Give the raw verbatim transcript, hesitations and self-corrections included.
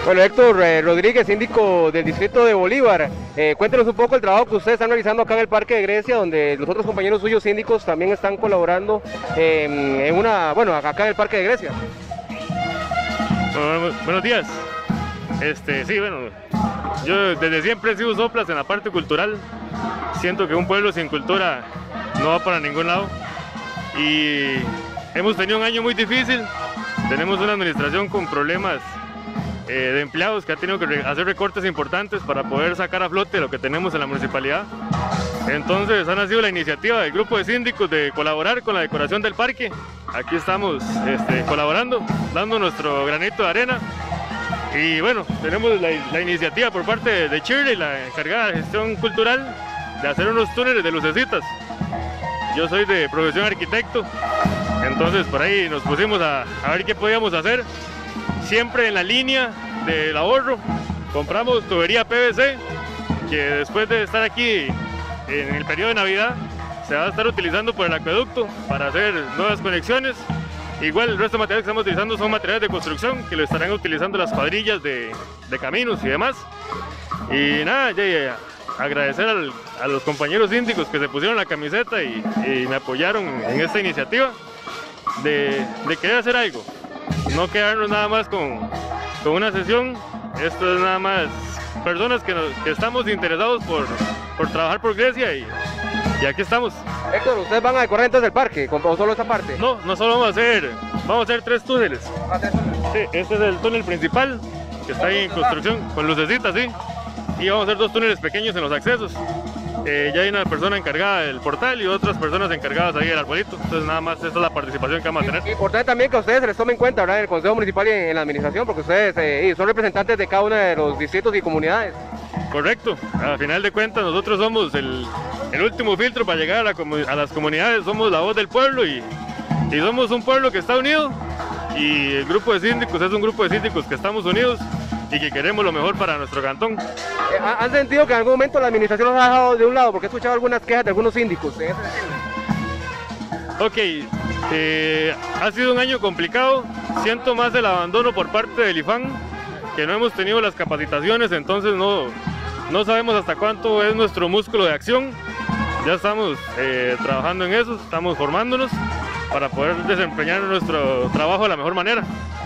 Bueno, Héctor eh, Rodríguez, síndico del distrito de Bolívar, eh, cuéntenos un poco el trabajo que ustedes están realizando acá en el Parque de Grecia, donde los otros compañeros suyos síndicos también están colaborando eh, en una, bueno, acá en el Parque de Grecia. Bueno, buenos días. Este, sí, bueno, yo desde siempre he sido soplas en la parte cultural. Siento que un pueblo sin cultura no va para ningún lado. Y hemos tenido un año muy difícil. Tenemos una administración con problemas eh, de empleados que ha tenido que re hacer recortes importantes para poder sacar a flote lo que tenemos en la municipalidad. Entonces ha nacido la iniciativa del grupo de síndicos de colaborar con la decoración del parque. Aquí estamos este, colaborando, dando nuestro granito de arena. Y bueno, tenemos la, la iniciativa por parte de, de Shirley, la encargada de gestión cultural, de hacer unos túneles de lucecitas. Yo soy de profesión arquitecto, entonces por ahí nos pusimos a, a ver qué podíamos hacer. Siempre en la línea del ahorro, compramos tubería P V C, que después de estar aquí en el periodo de Navidad, se va a estar utilizando por el acueducto para hacer nuevas conexiones. Igual el resto de materiales que estamos utilizando son materiales de construcción, que lo estarán utilizando las cuadrillas de, de caminos y demás. Y nada, ya, ya, agradecer al, a los compañeros síndicos que se pusieron la camiseta y, y me apoyaron en esta iniciativa de, de querer hacer algo. No quedarnos nada más con, con una sesión. Esto es nada más personas que, nos, que estamos interesados por, por trabajar por Grecia y, y aquí estamos. Héctor, ¿ustedes van a decorar entonces el parque o solo esa parte? No, no solo vamos a hacer, vamos a hacer tres túneles. Sí, este es el túnel principal que está ahí en construcción con lucecitas, sí. Y vamos a hacer dos túneles pequeños en los accesos. Eh, ya hay una persona encargada del portal y otras personas encargadas ahí del arbolito. Entonces nada más esta es la participación que vamos a tener. Importante también que a ustedes se les tome en cuenta, ¿verdad?, en el Consejo Municipal y en, en la Administración, porque ustedes eh, son representantes de cada uno de los distritos y comunidades. Correcto, al final de cuentas nosotros somos el, el último filtro para llegar a, la, a las comunidades, somos la voz del pueblo y, y somos un pueblo que está unido y el grupo de síndicos es un grupo de síndicos que estamos unidos y que queremos lo mejor para nuestro cantón. Eh, ¿Han sentido que en algún momento la administración los ha dejado de un lado? Porque he escuchado algunas quejas de algunos síndicos en ese sentido. Ok, eh, ha sido un año complicado, siento más el abandono por parte del I F A N, que no hemos tenido las capacitaciones, entonces no, no sabemos hasta cuánto es nuestro músculo de acción. Ya estamos eh, trabajando en eso, estamos formándonos para poder desempeñar nuestro trabajo de la mejor manera.